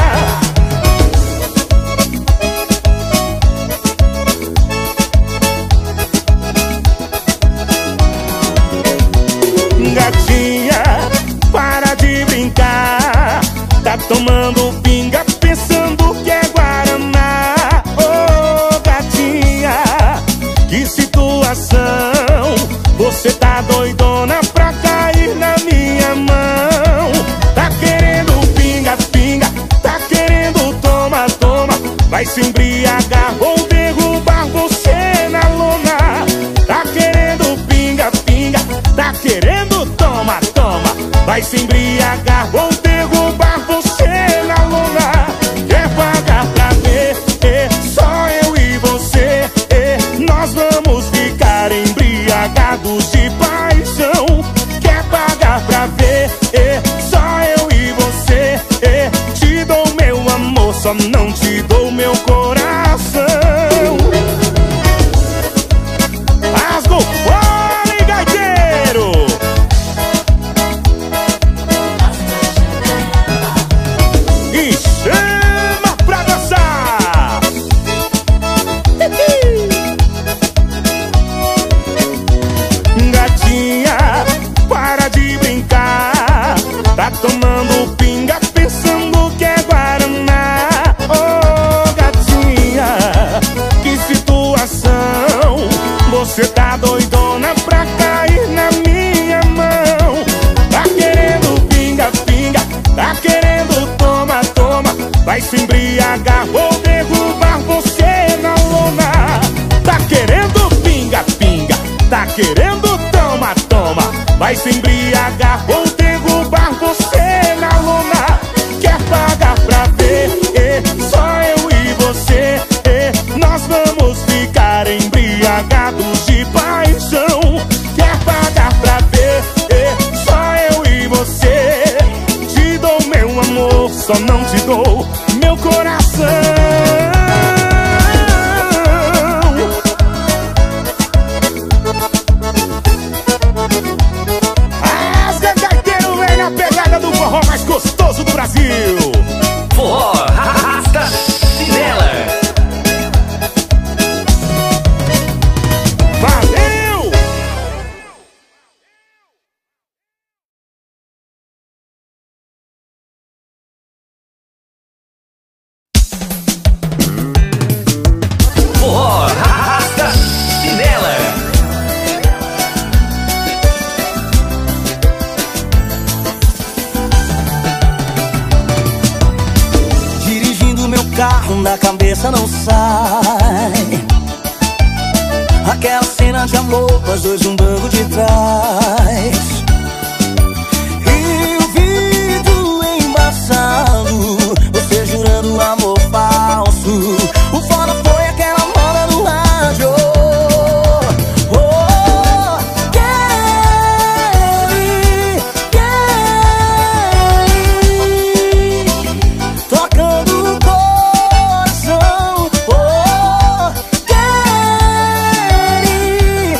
Gatinha, para de brincar. Tá tomando pinga pensando que é Guaraná. Oh, gatinha, que situação. Você tá doidona pra cair na minha mão. Tá querendo pinga, pinga. Tá querendo toma, toma. Vai se embriagar, vou derrubar você na lona. Tá querendo pinga, pinga. Tá querendo toma, toma. Vai se embriagar, vou derrubar você na lona. Quer pagar pra ver, só eu e você, nós vamos ficar embriagados de paixão. Quer pagar pra ver, só eu e você, te dou meu amor, só não te dou meu coração. Rasgou fora, hein, gaiteiro? E chama pra dançar. Gatinha, para de brincar. Tá tomando pinga pensando que é Guaraná. Oh, gatinha, que situação. Você tá doidona pra cair na minha mão. Tá querendo pinga, pinga. Tá querendo toma, toma. Vai se embriagar, vou derrubar você na lona. Tá querendo pinga, pinga. Tá querendo toma, toma. Vai se embriagar, vou derrubar você na lona. Quer pagar pra ver, só eu e você, nós vamos ficar embriagados de paixão. Quer pagar pra ver, só eu e você, te dou meu amor, só não te dou meu coração. Rasga, gaiteiro, vem na pegada do forró mais gostoso do Brasil. Forró Rasta Cinela. Valeu! Forró Rasta Cinela. Dirigindo meu carro, da cabeça não sai aquela cena de amor, nós dois num banco de trás. E o vidro embaçado, você jurando amor falso. O foda foi aquela moda no rádio. Oh, Kelly, Kelly, tocando o coração. Oh, Kelly,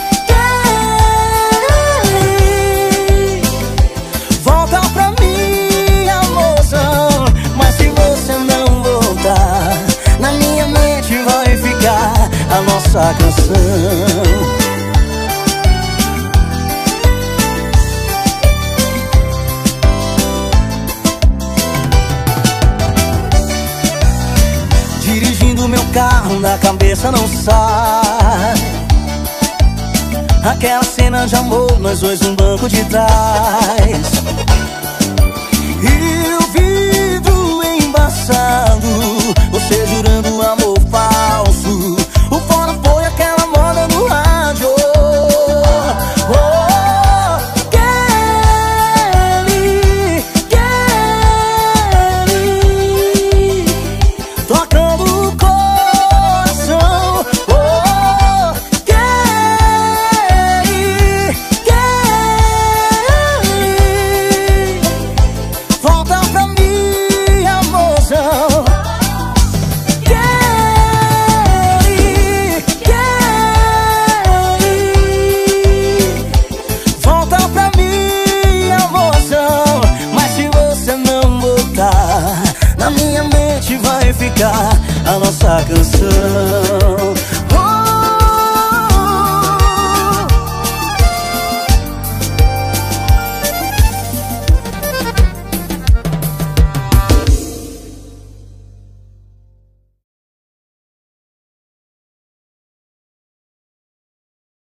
Kelly, volta pra minha moça. Mas se você não voltar, na minha mente vai ficar a nossa canção. Dirigindo meu carro, da cabeça não sai aquela cena de amor, nós dois num banco de trás. E o vidro embaçado, você jurando amor falso. O fora foi aquela moda no rádio. Oh, Kelly, Kelly, tocando o coração. Oh, Kelly, Kelly, canção.